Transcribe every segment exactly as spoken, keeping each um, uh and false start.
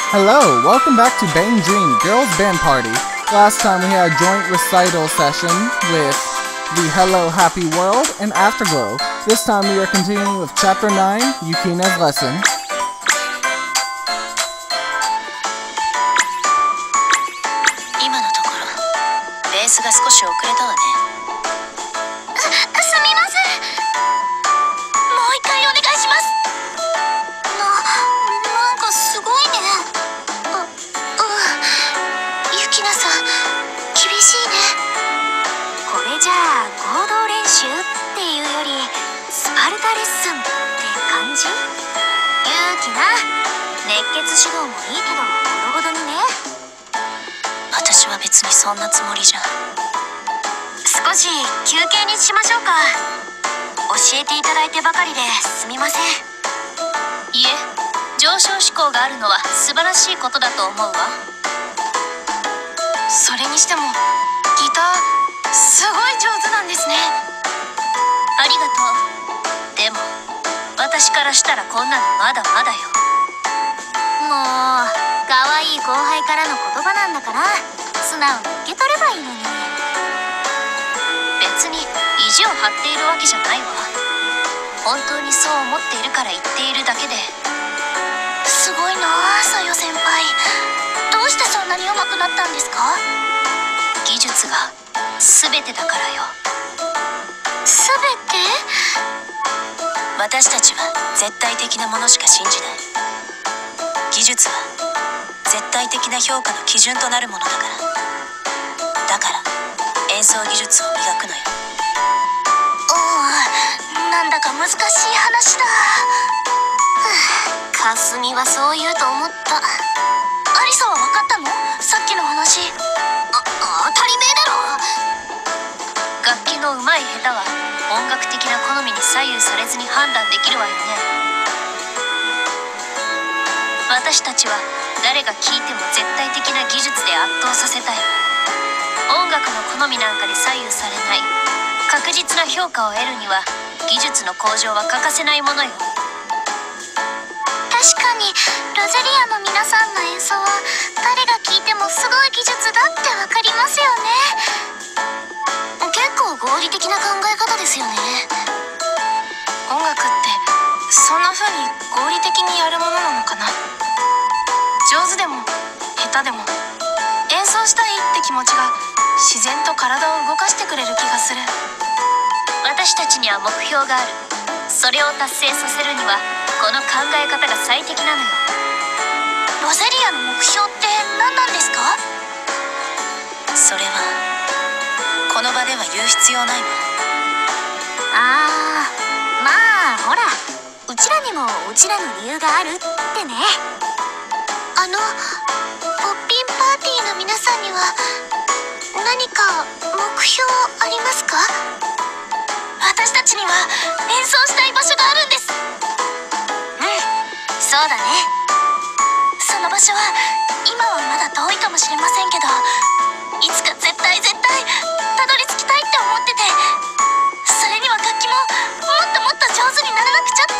Hello, welcome back to BanG Girls Band Party. Last time we had a joint recital session with the Hello Happy World and Afterglow. This time we are continuing with Chapter nine, Yukina's Lesson. 今のところベースが少し遅れたわね。すみません。もう一回お願いします。な、なんかすごいね。あ、うん。ゆきなさん、厳しいね。これじゃあ合同練習っていうよりスパルタレッスンって感じ？ゆきな、熱血指導もいいけどほどほどにね。私は別にそんなつもりじゃ。少し休憩にしましょうか。教えていただいてばかりですみません。いえ、上昇志向があるのは素晴らしいことだと思うわ。それにしてもギターすごい上手なんですね。ありがとう。でも私からしたらこんなのまだまだよ。もう可愛い後輩からの言葉なんだから素直に受け取ればいいのに。別に意地を張っているわけじゃないわ。本当にそう思っているから言っているだけで。すごいなあ、さよ先輩。どうしてそんなに上手くなったんですか？技術が全てだからよ。全て？私たちは絶対的なものしか信じない。技術は絶対的な評価の基準となるものだから。だから演奏技術を磨くのよ。おお、なんだか難しい話だ。かすみはそう言うと思った。アリサは分かったの？さっきの話。あ、当たり前だろ。楽器の上手い下手は音楽的な好みに左右されずに判断できるわよね。私たちは誰が聴いても絶対的な技術で圧倒させたい。音楽の好みなんかで左右されない確実な評価を得るには技術の向上は欠かせないものよ。確かにロゼリアの皆さんの演奏は誰が聴いてもすごい技術だってわかりますよね。結構合理的な考え方ですよね。音楽ってそんな風に合理的にやるものなのかな。上手でも下手でも演奏したいって気持ちが自然と体を動かしてくれる気がする。私たちには目標がある。それを達成させるにはこの考え方が最適なのよ。ロゼリアの目標って何なんですか？それはこの場では言う必要ないわ。あー、まあほら、うちらにもうちらの理由があるってね。あのポッピンパーティーの皆さんには何か目標ありますか？私たちには演奏したい場所があるんです。うん、そうだね。その場所は今はまだ遠いかもしれませんけど、いつか絶対絶対たどり着きたいって思ってて、それには楽器ももっともっと上手にならなくちゃって。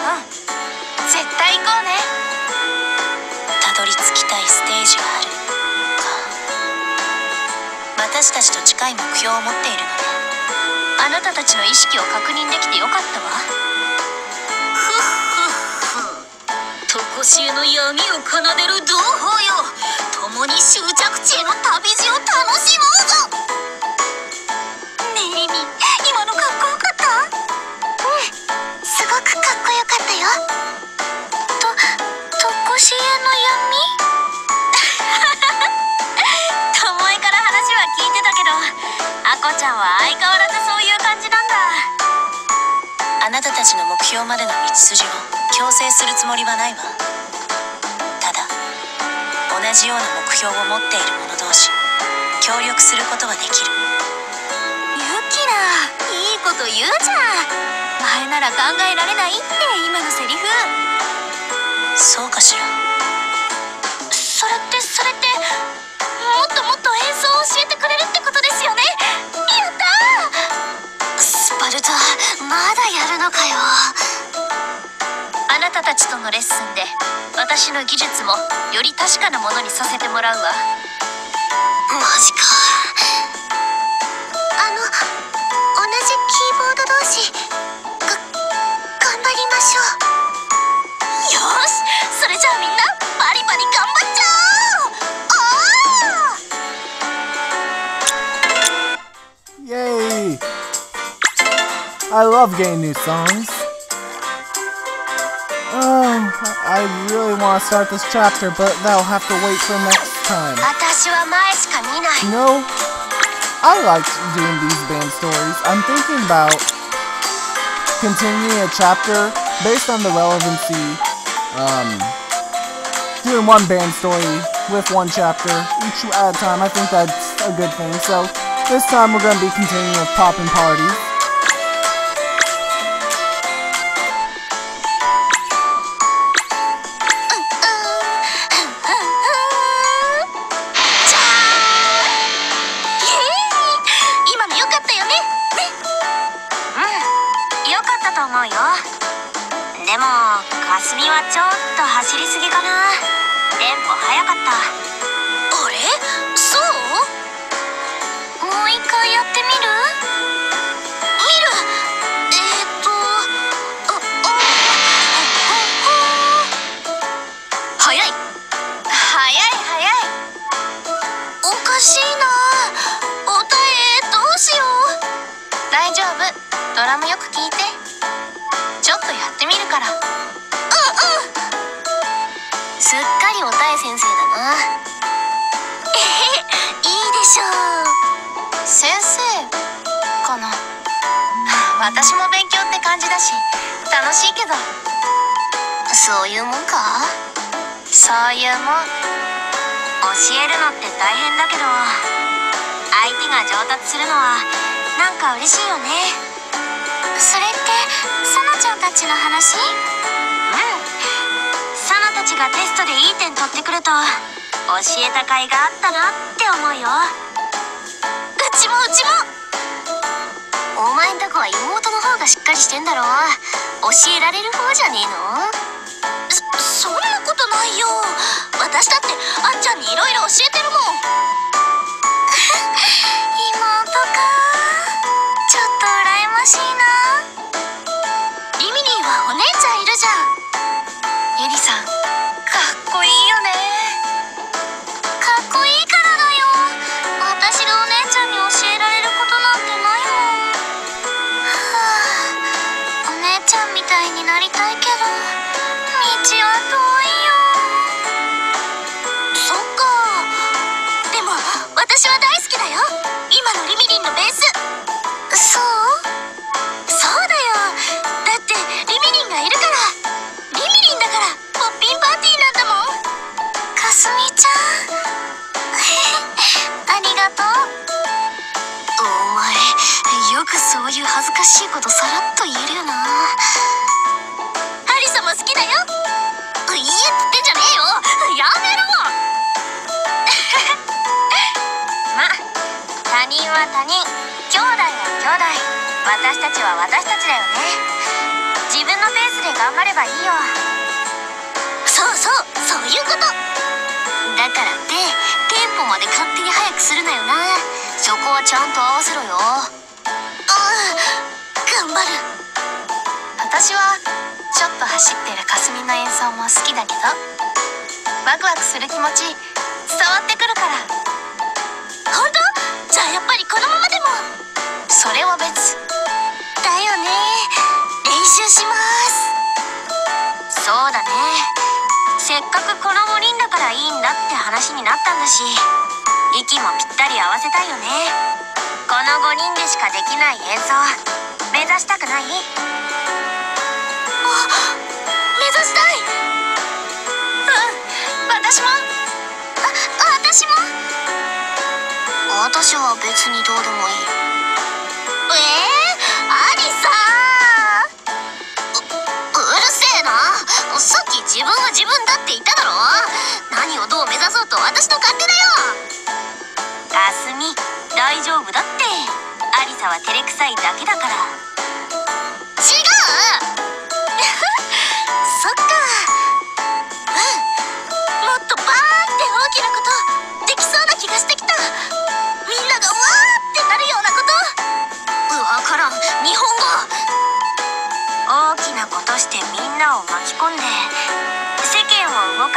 うん、絶対行こうね。たどり着きたいステージがあるか。私たちと近い目標を持っているので、あなたたちの意識を確認できてよかったわ。ふっふっふ、とこしえの闇を奏でる同胞よ、共に終着地への旅路を楽しもうぞ。ねえリミ、今のかっこよかった？うん、すごくかっこよかったよ。と、とこしえの闇？ともえから話は聞いてたけど、あこちゃんは相変わらずそういう感じなんだ。あなたたちの目標までの道筋を強制するつもりはないわ。ただ同じような目標を持っている者同士協力することはできる。ユキナ、いいこと言うじゃん。前なら考えられないって今のセリフ。そうかしら。それってそれってもっともっと演奏を教えてくれるってことですよね。やったー。スパルタ、まだやるのかよ。あなたたたちとのレッスンで私の技術もより確かなものにさせてもらうわ。マジか。あの同じキーボード同士が頑張りましょう。よーし、それじゃあみんなバリバリ頑張っちゃおう。 Yay! I love getting new songs. Oh, I really want to start this chapter, but that'll have to wait for next time. 私は前しか見ない。 You know, I liked doing these band stories. I'm thinking about continuing a chapter based on the relevancy. Um, doing one band story with one chapter each at a time. I think that's a good thing. So this time we're going to be continuing with Poppin'Party.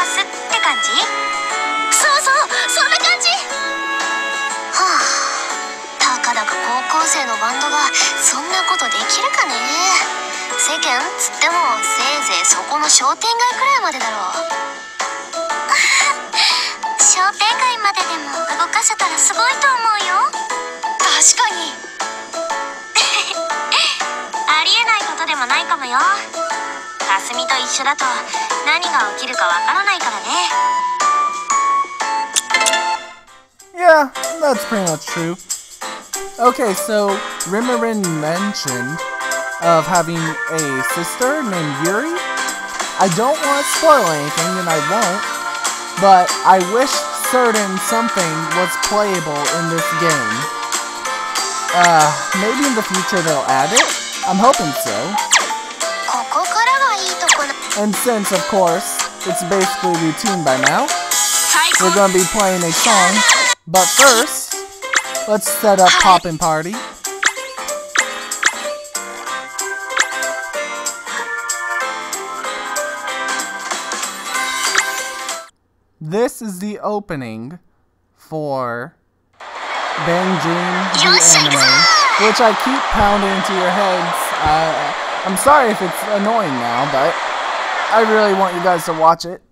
かすって感じ？そうそう、そんな感じ。はあ、たかだか高校生のバンドがそんなことできるかね。世間つってもせいぜいそこの商店街くらいまでだろう。商店街まででも動かせたらすごいと思うよ。確かに。ありえないことでもないかもよ。かすみと一緒だと何が起きるかわからないからね。 Yeah, that's pretty much true. Okay, so Rimmerin mentioned of having a sister named Yuri. I don't want to spoil anything, and I won't, but I wish certain something was playable in this game. Uh, maybe in the future they'll add it? I'm hoping so. And since, of course, it's basically routine by now, we're gonna be playing a song, but first, let's set up Poppin'Party. This is the opening for BanG the anime, which I keep pounding into your heads. Uh, I'm sorry if it's annoying now, but I really want you guys to watch it.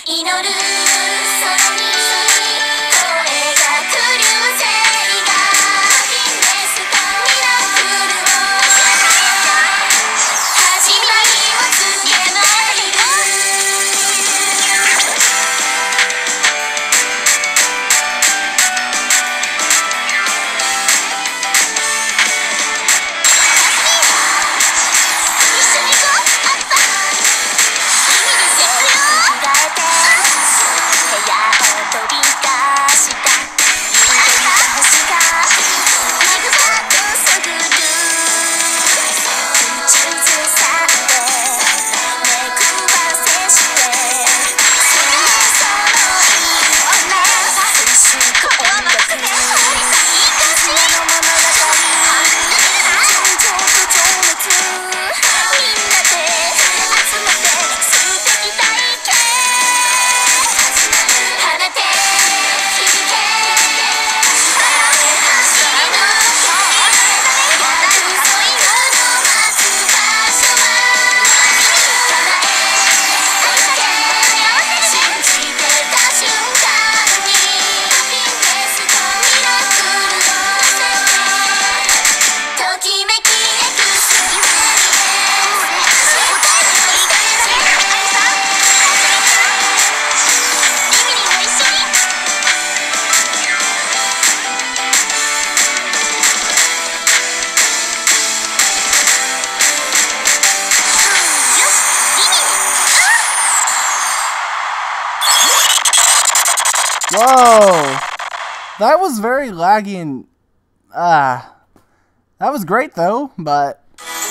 Whoa! That was very laggy and... Ah. Uh, that was great though, but...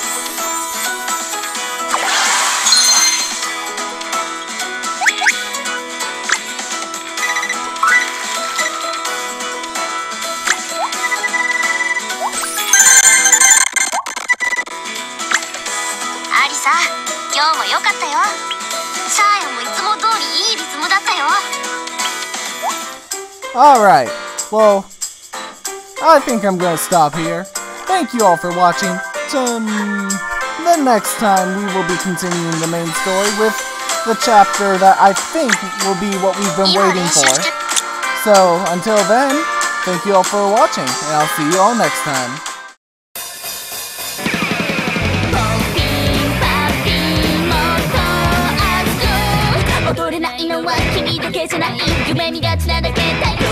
Arisa, 今日も良かったよ。サーヤもいつも通りいいリズムだったよ。 Alright, well, I think I'm gonna stop here. Thank you all for watching. Um, the next time we will be continuing the main story with the chapter that I think will be what we've been waiting for. So, until then, thank you all for watching, and I'll see you all next time. Poppin'Party